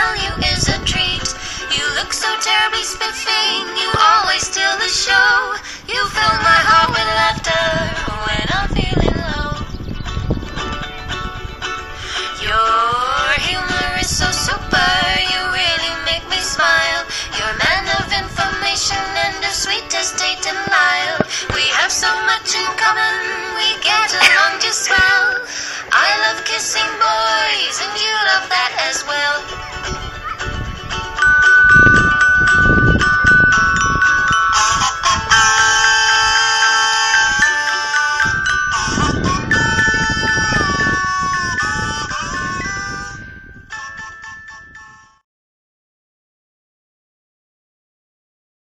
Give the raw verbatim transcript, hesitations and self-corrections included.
smell you is a treat. You look so terribly spiffing, you always steal the show. You fill my heart with laughter when I'm feeling low. Your humor is so super, you really make me smile. You're a man of information and the sweetest date in mile. We have so much in common, we get along just well. I love kissing boys and you love that as well.